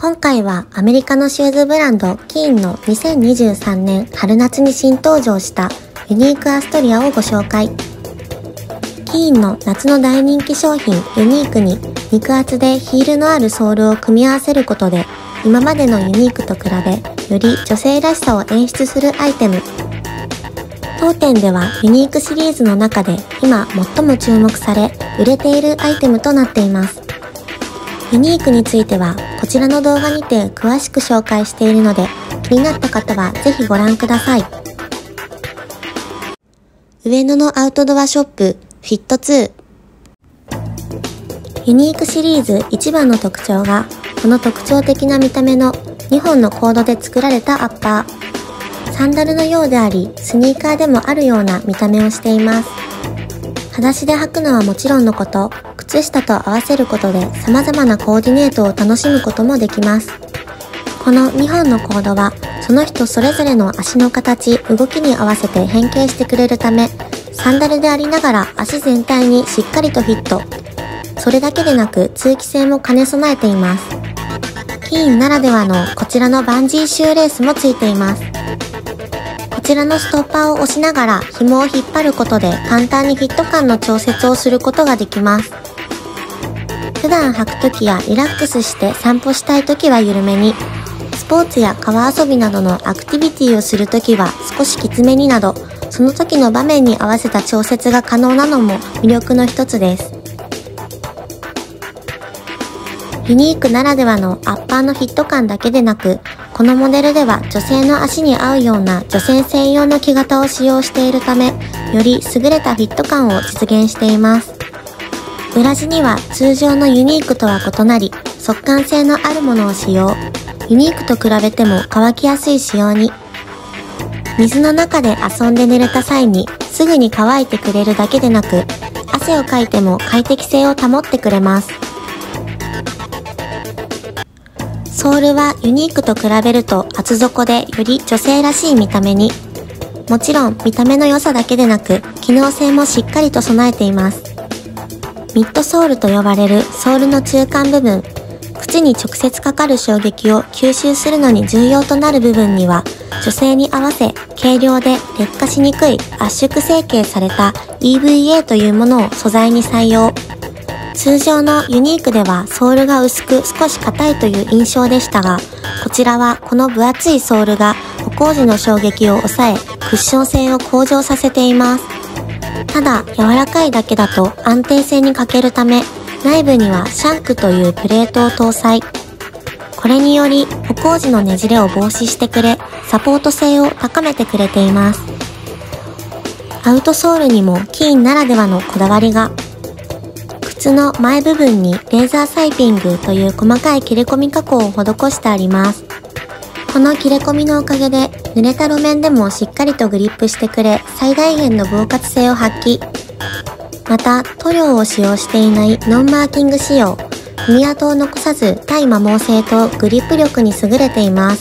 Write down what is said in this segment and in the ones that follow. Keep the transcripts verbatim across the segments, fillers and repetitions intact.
今回はアメリカのシューズブランドキーンのにせんにじゅうさんねん春夏に新登場したユニークアストリアをご紹介。キーンの夏の大人気商品ユニークに肉厚でヒールのあるソールを組み合わせることで今までのユニークと比べより女性らしさを演出するアイテム。当店ではユニークシリーズの中で今最も注目され売れているアイテムとなっています。ユニークについてはこちらの動画にて詳しく紹介しているので気になった方はぜひご覧ください。上野のアウトドアショップフィットツー。ユニークシリーズ一番の特徴がこの特徴的な見た目のにほんのコードで作られたアッパー。サンダルのようでありスニーカーでもあるような見た目をしています。裸足で履くのはもちろんのこと、靴下と合わせることで様々なコーディネートを楽しむこともできます。このにほんのコードはその人それぞれの足の形、動きに合わせて変形してくれるため、サンダルでありながら足全体にしっかりとフィット。それだけでなく通気性も兼ね備えています。キーンならではのこちらのバンジーシューレースもついています。こちらのストッパーを押しながら紐を引っ張ることで簡単にフィット感の調節をすることができます。普段履くときやリラックスして散歩したいときは緩めに、スポーツや川遊びなどのアクティビティをするときは少しきつめになど、その時の場面に合わせた調節が可能なのも魅力の一つです。ユニークならではのアッパーのフィット感だけでなく、このモデルでは女性の足に合うような女性専用の木型を使用しているため、より優れたフィット感を実現しています。裏地には通常のユニークとは異なり、速乾性のあるものを使用。ユニークと比べても乾きやすい仕様に。水の中で遊んで濡れた際にすぐに乾いてくれるだけでなく、汗をかいても快適性を保ってくれます。ソールはユニークと比べると厚底でより女性らしい見た目に。もちろん見た目の良さだけでなく機能性もしっかりと備えています。ミッドソールと呼ばれるソールの中間部分、靴に直接かかる衝撃を吸収するのに重要となる部分には女性に合わせ軽量で劣化しにくい圧縮成形された イーブイエー というものを素材に採用。通常のユニークではソールが薄く少し硬いという印象でしたが、こちらはこの分厚いソールが歩行時の衝撃を抑え、クッション性を向上させています。ただ、柔らかいだけだと安定性に欠けるため、内部にはシャンクというプレートを搭載。これにより歩行時のねじれを防止してくれ、サポート性を高めてくれています。アウトソールにもキーンならではのこだわりが。靴の前部分にレーザーサイピングという細かい切れ込み加工を施してあります。この切れ込みのおかげで濡れた路面でもしっかりとグリップしてくれ、最大限の防滑性を発揮。また塗料を使用していないノンマーキング仕様、踏み跡を残さず耐摩耗性とグリップ力に優れています。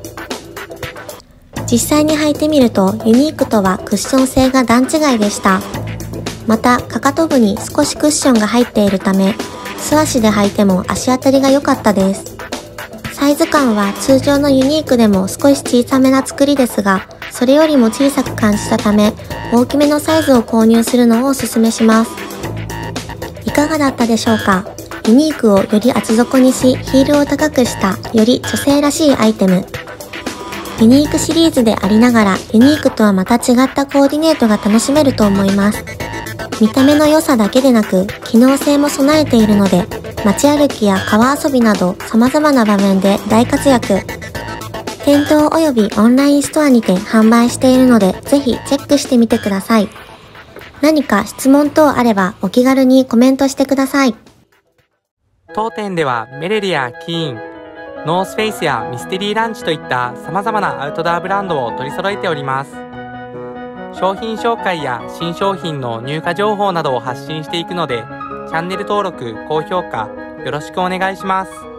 実際に履いてみるとユニークとはクッション性が段違いでした。またかかと部に少しクッションが入っているため、素足で履いても足当たりが良かったです。サイズ感は通常のユニークでも少し小さめな作りですが、それよりも小さく感じたため、大きめのサイズを購入するのをおすすめします。いかがだったでしょうか。ユニークをより厚底にし、ヒールを高くしたより女性らしいアイテム。ユニークシリーズでありながら、ユニークとはまた違ったコーディネートが楽しめると思います。見た目の良さだけでなく、機能性も備えているので、街歩きや川遊びなど様々な場面で大活躍。店頭及びオンラインストアにて販売しているので、ぜひチェックしてみてください。何か質問等あればお気軽にコメントしてください。 当店ではメレルやキーン、ノースフェイスやミステリーランチといった様々なアウトドアブランドを取り揃えております。商品紹介や新商品の入荷情報などを発信していくので、チャンネル登録、高評価よろしくお願いします。